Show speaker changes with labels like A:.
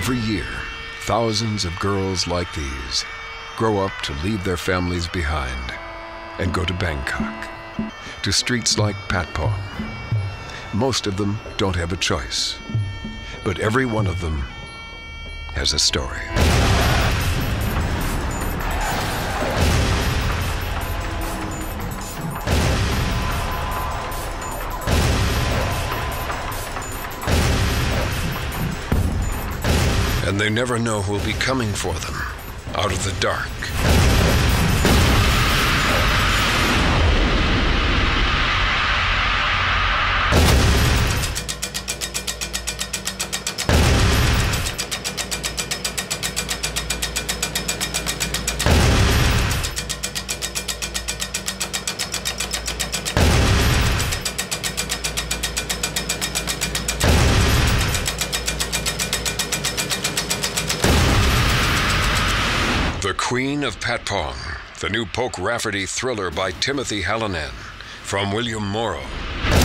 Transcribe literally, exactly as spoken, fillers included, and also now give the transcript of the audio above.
A: Every year, thousands of girls like these grow up to leave their families behind and go to Bangkok, to streets like Patpong. Most of them don't have a choice, but every one of them has a story. And they never know who'll be coming for them out of the dark. The Queen of Patpong, the new Poke Rafferty thriller by Timothy Hallinan, from William Morrow.